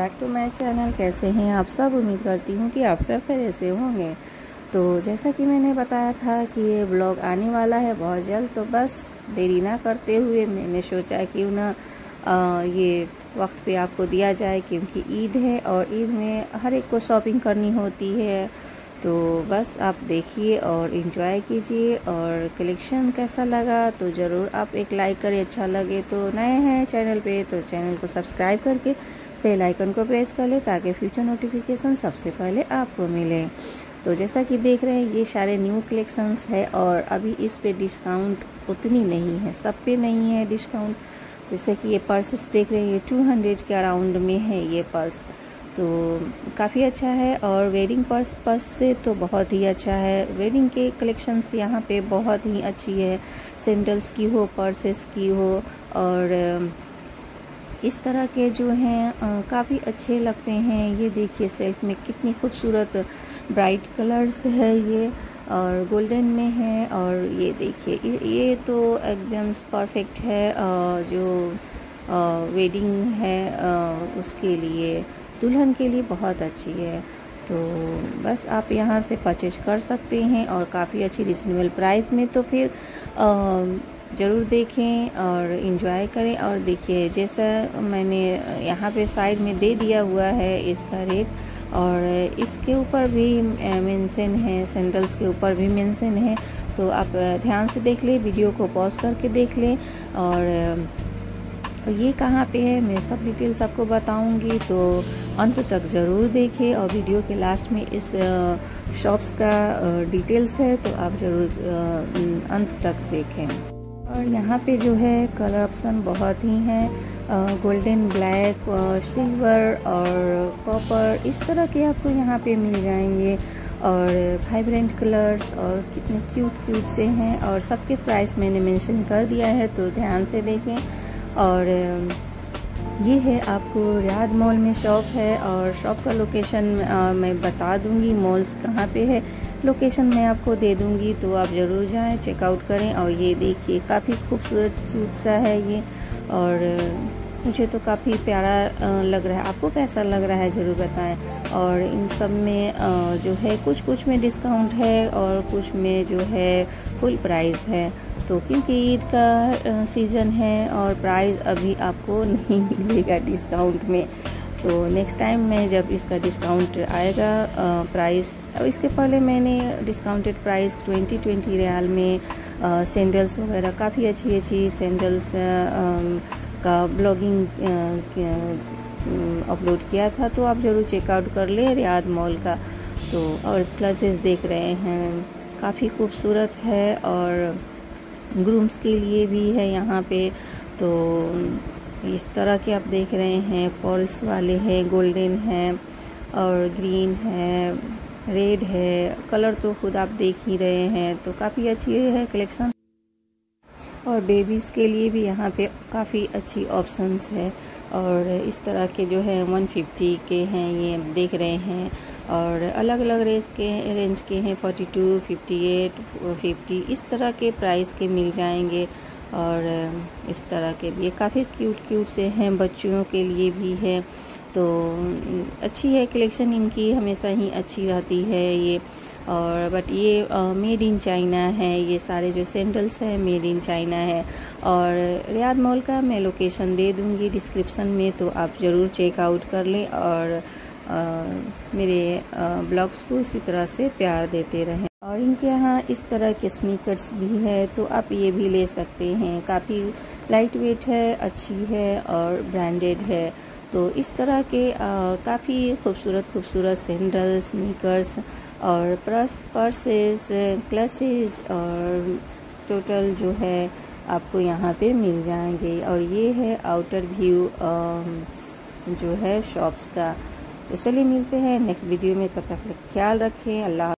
Back to my channel. कैसे हैं आप सब? उम्मीद करती हूँ कि आप सब खैरियत से होंगे। तो जैसा कि मैंने बताया था कि ये ब्लॉग आने वाला है बहुत जल्द, तो बस देरी ना करते हुए मैंने सोचा क्यों ना ये वक्त पे आपको दिया जाए, क्योंकि ईद है और ईद में हर एक को शॉपिंग करनी होती है। तो बस आप देखिए और इन्जॉय कीजिए, और कलेक्शन कैसा लगा तो ज़रूर आप एक लाइक करें। अच्छा लगे तो नए हैं चैनल पे तो चैनल को सब्सक्राइब करके बेल आइकन को प्रेस कर ले, ताकि फ्यूचर नोटिफिकेशन सबसे पहले आपको मिले। तो जैसा कि देख रहे हैं ये सारे न्यू कलेक्शंस है, और अभी इस पे डिस्काउंट उतनी नहीं है, सब पे नहीं है डिस्काउंट। जैसे कि ये पर्सेस देख रहे हैं, ये 200 के अराउंड में है ये पर्स, तो काफ़ी अच्छा है। और वेडिंग पर्स से तो बहुत ही अच्छा है। वेडिंग के कलेक्शंस यहाँ पे बहुत ही अच्छी है, सैंडल्स की हो, पर्सेस की हो, और इस तरह के जो हैं काफ़ी अच्छे लगते हैं। ये देखिए सेल्फ में कितनी खूबसूरत ब्राइट कलर्स है ये, और गोल्डन में है। और ये देखिए ये तो एकदम परफेक्ट है, जो वेडिंग है उसके लिए, दुल्हन के लिए बहुत अच्छी है। तो बस आप यहाँ से परचेज कर सकते हैं, और काफ़ी अच्छी रिजनेबल प्राइस में। तो फिर ज़रूर देखें और इन्जॉय करें। और देखिए जैसा मैंने यहाँ पे साइड में दे दिया हुआ है इसका रेट, और इसके ऊपर भी मेंशन है, सैंडल्स के ऊपर भी मेंशन है। तो आप ध्यान से देख लें, वीडियो को पॉज करके देख लें। और ये कहाँ पे है मैं सब डिटेल्स आपको बताऊंगी, तो अंत तक ज़रूर देखें। और वीडियो के लास्ट में इस शॉप्स का डिटेल्स है, तो आप ज़रूर अंत तक देखें। और यहाँ पे जो है कलर ऑप्शन बहुत ही हैं, गोल्डन, ब्लैक, सिल्वर और कॉपर, इस तरह के आपको यहाँ पे मिल जाएंगे। और वाइब्रेंट कलर्स और कितने क्यूट से हैं, और सबके प्राइस मैंने मेंशन कर दिया है, तो ध्यान से देखें। और ये है आपको रियाद मॉल में शॉप है, और शॉप का लोकेशन मैं बता दूंगी, मॉल्स कहाँ पे है लोकेशन मैं आपको दे दूंगी, तो आप ज़रूर जाएं, चेकआउट करें। और ये देखिए काफ़ी खूबसूरत क्यूट सा है ये, और मुझे तो काफ़ी प्यारा लग रहा है। आपको कैसा लग रहा है ज़रूर बताएं। और इन सब में जो है कुछ में डिस्काउंट है, और कुछ में जो है फुल प्राइस है। तो क्योंकि ईद का सीज़न है, और प्राइस अभी आपको नहीं मिलेगा डिस्काउंट में। तो नेक्स्ट टाइम में जब इसका डिस्काउंट आएगा प्राइस, इसके पहले मैंने डिस्काउंटेड प्राइस 20 रियाल में सैंडल्स वगैरह, काफ़ी अच्छी सैंडल्स का ब्लॉगिंग अपलोड किया था, तो आप ज़रूर चेकआउट कर ले रियाद मॉल का। तो और क्लासेस देख रहे हैं काफ़ी खूबसूरत है, और ग्रूम्स के लिए भी है यहाँ पे। तो इस तरह के आप देख रहे हैं, पर्ल्स वाले हैं, गोल्डन है, और ग्रीन है, रेड है, कलर तो खुद आप देख ही रहे हैं। तो काफ़ी अच्छी है कलेक्शन। और बेबीज़ के लिए भी यहाँ पे काफ़ी अच्छी ऑप्शंस है, और इस तरह के जो है 150 के हैं ये देख रहे हैं, और अलग अलग रेंज के हैं, 42, 58, 50, इस तरह के प्राइस के मिल जाएंगे। और इस तरह के भी काफ़ी क्यूट से हैं, बच्चों के लिए भी है। तो अच्छी है कलेक्शन इनकी, हमेशा ही अच्छी रहती है ये। और बट ये मेड इन चाइना है, ये सारे जो सैंडल्स हैं मेड इन चाइना है। और रियाद मॉल का मैं लोकेशन दे दूंगी डिस्क्रिप्शन में, तो आप ज़रूर चेकआउट कर लें, और मेरे ब्लॉग्स को इसी तरह से प्यार देते रहें। और इनके यहाँ इस तरह के स्नीकर्स भी है, तो आप ये भी ले सकते हैं। काफ़ी लाइट वेट है, अच्छी है, और ब्रांडेड है। तो इस तरह के काफ़ी खूबसूरत सैंडल, स्नीकर्स और पर्सेस, क्लचेस, और टोटल जो है आपको यहाँ पे मिल जाएंगे। और ये है आउटर व्यू जो है शॉप्स का। तो चलिए मिलते हैं नेक्स्ट वीडियो में, तब तक ख्याल रखें। अल्लाह।